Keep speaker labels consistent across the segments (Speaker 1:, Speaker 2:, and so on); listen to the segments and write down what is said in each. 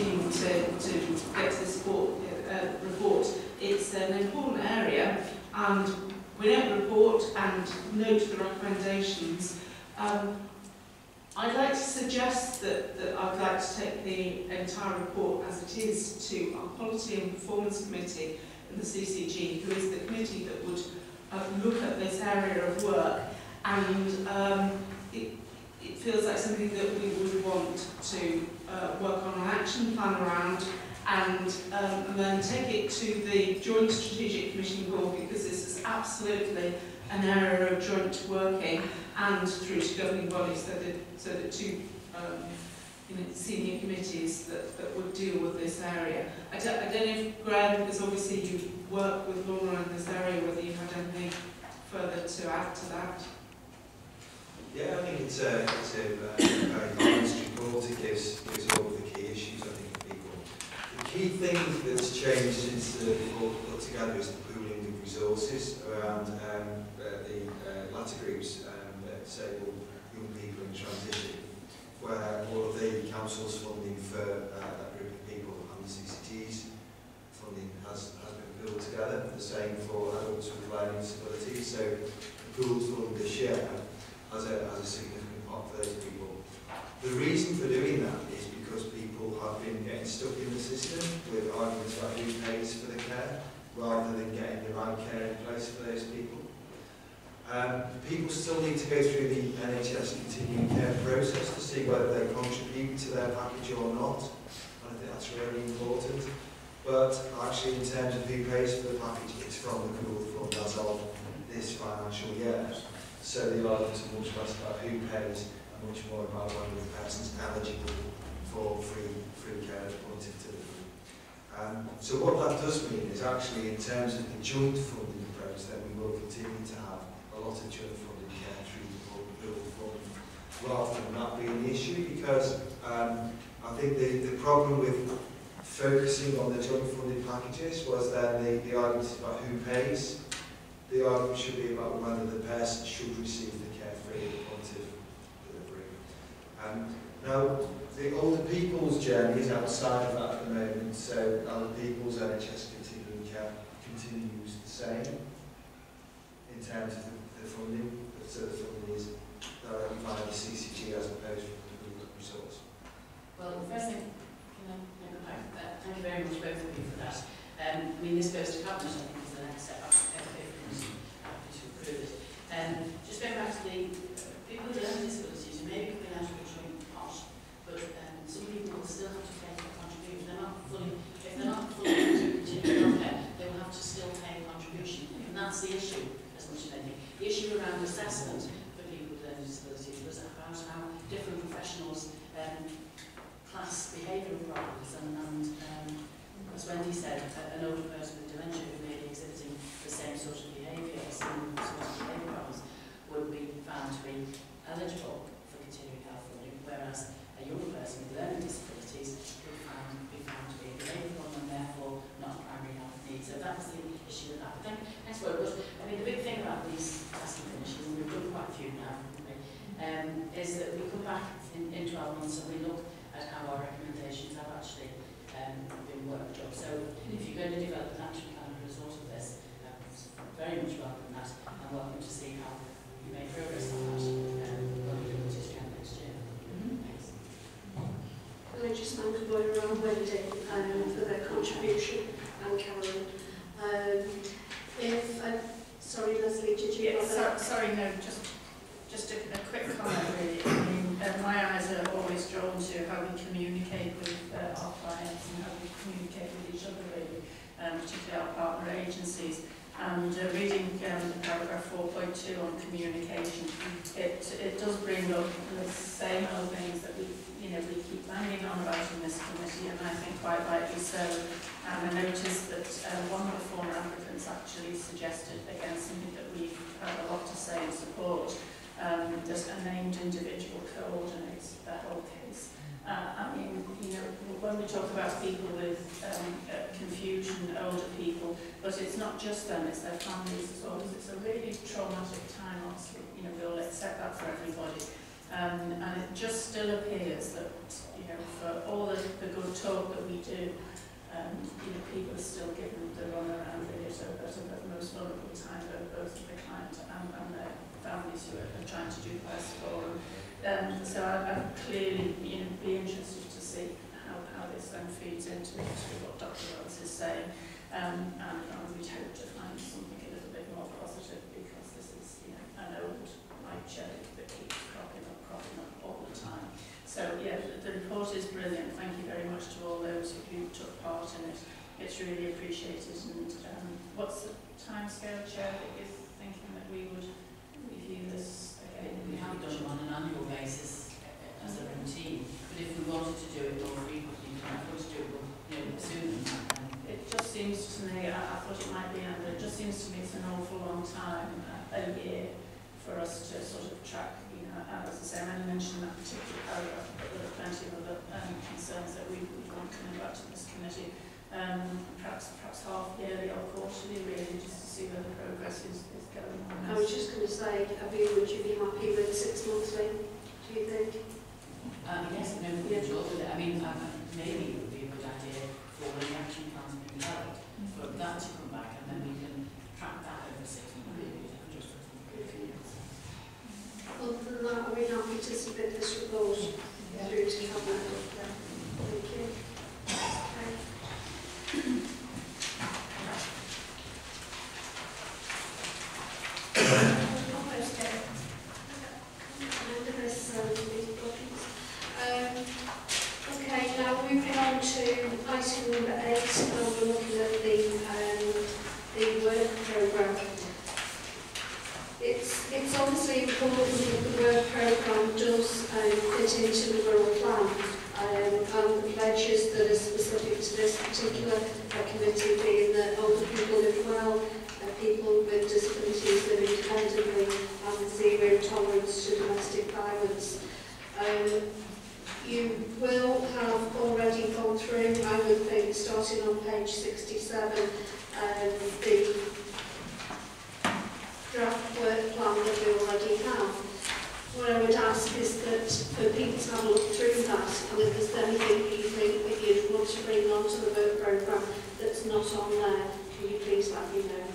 Speaker 1: continuing to get to this report. It's an important area, and we note the report and note the recommendations. I'd like to suggest that I'd like to take the entire report as it is to our Quality and Performance Committee in the CCG, who is the committee that would look at this area of work, and it feels like something that we would want to work on an action plan around, and then take it to the Joint Strategic Commissioning Board, because this is absolutely an area of joint working, and through to governing bodies, so the two senior committees that would deal with this area. I don't know if, Graham, because obviously you work with Laura in this area, whether you had anything further to add to that.
Speaker 2: Yeah, I think it's a very balanced report. It gives all of the key issues, I think, for people. The key thing that's changed since the report was put together is the pooling of resources around the latter groups, disabled young people in transition, where all of the council's funding for that group of people and the CCG's funding has been pooled together. The same for adults with learning disabilities. So the pool's funding this year has a significant part for those people. The reason for doing that is because people have been getting stuck in the system with arguments about who pays for the care, rather than getting the right care in place for those people. People still need to go through the NHS continuing care process to see whether they contribute to their package or not. And I think that's really important. But actually, in terms of who pays for the package, it's from the Cllr Fund as of this financial year. So the arguments are much less about who pays and much more about whether the person's eligible for free care relative to the group. So what that does mean is actually, in terms of the joint funding approach, that we will continue to have a lot of joint funded care through the Cllr Fund, rather than that being the issue, because I think the problem with focusing on the joint funded packages was then the arguments about who pays. The argument should be about whether the person should receive the care free at the point of delivery. Now, the older people's journey is outside of that at the moment, so older people's NHS continuing care continues the same in terms of the funding, so the funding is directly via the CCG as opposed to the resource.
Speaker 3: Well, the first thing, thank you very much both of you for that. I mean, this goes to Cabinet, I think, is the next step after to approve it. Just going back to the people with learning disabilities who may be coming out of a joint pot, but some people will still have to pay a contribution. If they're not fully continuing care, they will have to still pay a contribution. And that's the issue, as much as anything. The issue around assessment for people with learning disabilities was about how different professionals class behavioural problems, and as Wendy said, an older person with dementia who may be exhibiting the same sort of behaviour, same sort of behaviour problems, would be found to be eligible for continuing health funding, whereas a young person with learning disabilities would be found to be a behaviour problem and therefore not a primary health need. So that was the issue with that. But then, next word was, I mean, the big thing about these tasking finishes, and we've done quite a few now, haven't we, is that we come back in 12 months and we look at how our recommendations have actually been worked up. So if you're going to develop an action plan as a result of this, very much welcome that, and welcome to see how you make progress on that when we do it again next year. Thanks.
Speaker 4: Can I just thank Moira and Wendy for their contribution, and Caroline. Sorry, Lesley, did you?
Speaker 5: Yeah, sorry, no, just a quick comment really. I mean, my eyes are always drawn to how we communicate with our clients and how we communicate with each other really, particularly our partner agencies. And reading paragraph 4.2 on communication, it does bring up the same old things that we keep banging on about in this committee, and I think quite rightly so. I noticed that one of the former applicants actually suggested, again, something that we've had a lot to say in support, that a named individual coordinates the whole case. I mean, when we talk about people with confusion, older people, but it's not just them, it's their families as well. It's a really traumatic time, obviously. We all accept that for everybody. And it just still appears that, you know, for all the good talk that we do, you know, people are still given the run around it at the most vulnerable time, both the client and their families who are trying to do the best for them. So I'd clearly, you know, be interested to see how this then feeds into what Dr. Wells is saying, and we'd hope to find something a little bit more positive, because this is, you know, an old white cherry that keeps cropping up all the time. So yeah, the report is brilliant. Thank you very much to all those who took part in it. It's really appreciated. And what's the timescale, Chair, that you're thinking that we would review this again?
Speaker 3: We have done it on an annual basis as a routine, but if we wanted to do it more frequently, we might want to do it, you know, sooner than that.
Speaker 5: It just seems to me, I thought it might be, but it just seems to me it's an awful long time, a year, for us to sort of track, you know, as I say, I only mentioned that particular paragraph, but there are plenty of other concerns that we want coming back to this committee. Perhaps half yearly or quarterly, really, just to see where the progress is going on.
Speaker 4: I was just going to say, would you be happy with 6 monthly, do you think?
Speaker 3: Yes, no, we enjoy with it. I mean, maybe it would be a good idea for when the action plans being developed, for that to come back, and then we can track that over 6 months.
Speaker 4: Other than that, are we happy to submit this report through to Cabinet? Thank you. Okay, now moving on to item number 8, and we're looking at the work programme. It's obviously important that the work programme does fit into the Wirral plan, and the pledges that are specific to this particular committee being that older people live well, people with disabilities live independently, and zero tolerance to domestic violence. You will have already gone through, I would think, starting on page 67, the draft work plan that we already have. What I would ask is that for people to have a look through that, and if there's anything you think that you'd want to bring onto the work programme that's not on there, can you please let me know?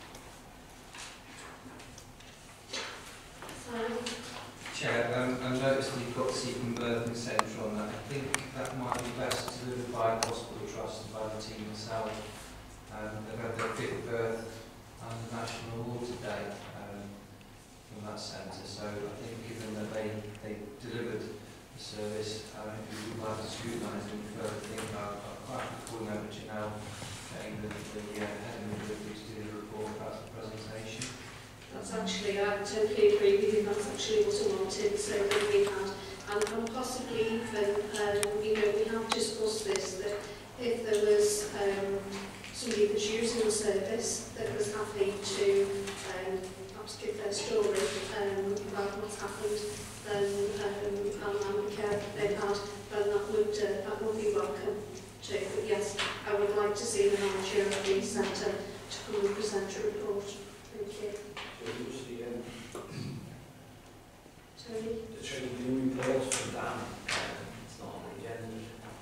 Speaker 6: Chair, I noticed you've got Seacombe Birthing Centre on that. I think that might be best delivered by the Hospital Trust and by the team themselves. They've had their 5th birth and the National Award today from that centre. So I think given that they delivered the service, I think we would like to scrutinise them further. I think I'll quite be calling over to now, getting the head and the delivery to do the report about the presentation.
Speaker 4: That's actually, I totally agree with you, that's actually what I wanted, so that we had, and possibly even, you know, we have discussed this, that if there was somebody that's using the service that was happy to perhaps give their story about what's happened, then and the care they've had, then that would be welcome too. But yes, I would like to see the manager of the centre to come and present a report. Thank you.
Speaker 7: The training report for Dan, it's not on the agenda.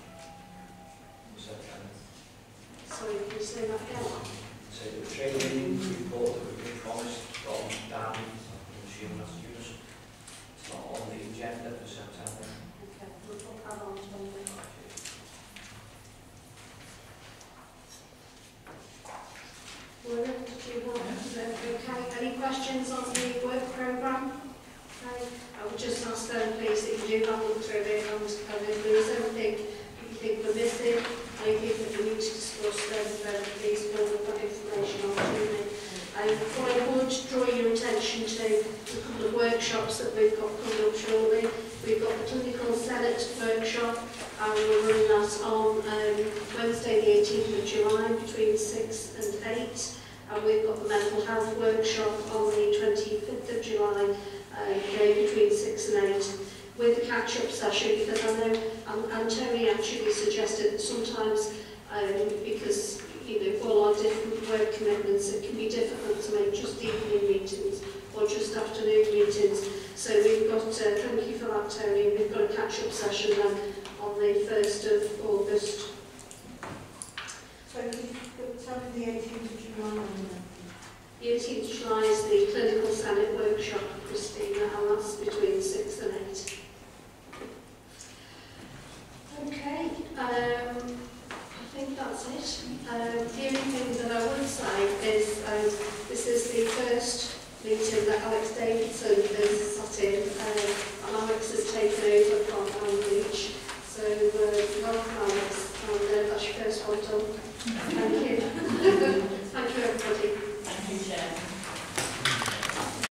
Speaker 4: Sorry, can you say that again?
Speaker 7: So the training report that we've been promised from Dan, I'm assuming that's yours, it's not on the agenda for September.
Speaker 4: Okay, we'll put that on to Monday. Moira, did you want okay, any questions on the work programme? Okay. I would just ask them, please, that you do have a look through it, and if there is anything that you think we're missing, anything that we need to discuss, then please forward that information on to me. What I would draw your attention to a couple of workshops that we've got coming up shortly. We've got the Clinical Senate workshop, and we're running that on Wednesday the 18th of July between 6 and 8. And we've got the Mental Health workshop on the 25th of July, again between 6 and 8, with the catch-up session, because I know, and Terry actually suggested that sometimes, because, you know, all our different work commitments, it can be difficult to make just evening meetings or just afternoon meetings. So we've got, thank you for that, Tony. We've got a catch-up session then on the 1st of August.
Speaker 8: So could you tell me the 18th of July on that?
Speaker 4: The 18th of July is the Clinical Senate Workshop, Christina, and that's between 6 and 8. Okay, I think that's it. The only thing that I would say is this is the first meeting that Alex Davidson has sat in